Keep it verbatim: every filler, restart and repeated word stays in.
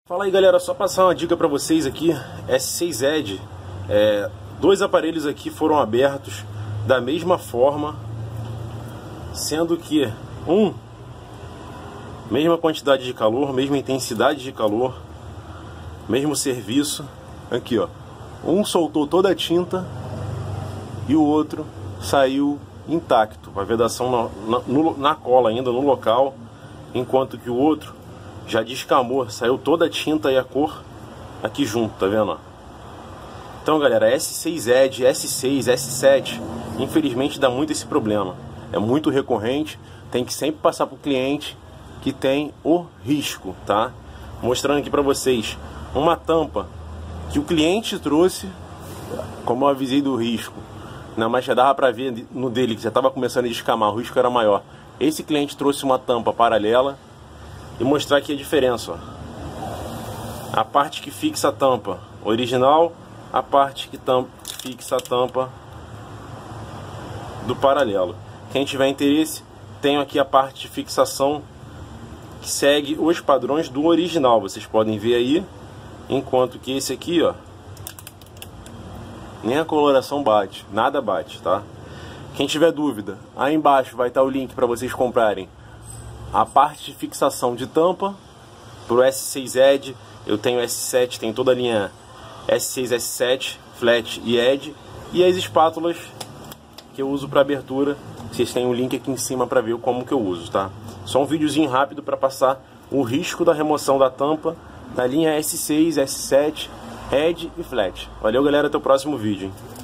Fala aí galera, só passar uma dica pra vocês aqui. S seis Edge, é, dois aparelhos aqui foram abertos da mesma forma, sendo que um, mesma quantidade de calor, mesma intensidade de calor, mesmo serviço. Aqui ó, um soltou toda a tinta e o outro saiu intacto, a vedação na, na, na cola ainda no local, enquanto que o outro já descamou, saiu toda a tinta e a cor aqui junto, tá vendo? Então galera, S seis Edge, S seis, S sete, infelizmente dá muito esse problema. É muito recorrente, tem que sempre passar pro cliente que tem o risco, tá? Mostrando aqui pra vocês uma tampa que o cliente trouxe, como eu avisei do risco, não, mas já dava pra ver no dele que já tava começando a descamar, o risco era maior. Esse cliente trouxe uma tampa paralela e mostrar aqui a diferença, ó. A parte que fixa a tampa original, a parte que tampa, fixa a tampa do paralelo. Quem tiver interesse, tenho aqui a parte de fixação que segue os padrões do original, vocês podem ver aí, enquanto que esse aqui, ó, nem a coloração bate, nada bate, tá? Quem tiver dúvida, aí embaixo vai estar o link para vocês comprarem a parte de fixação de tampa para o S seis Edge. Eu tenho S sete, tem toda a linha S seis, S sete, Flat e Edge, e as espátulas que eu uso para abertura. Vocês têm um link aqui em cima para ver como que eu uso, tá? Só um videozinho rápido para passar o risco da remoção da tampa da linha S seis, S sete, Edge e Flat. Valeu galera, até o próximo vídeo, hein?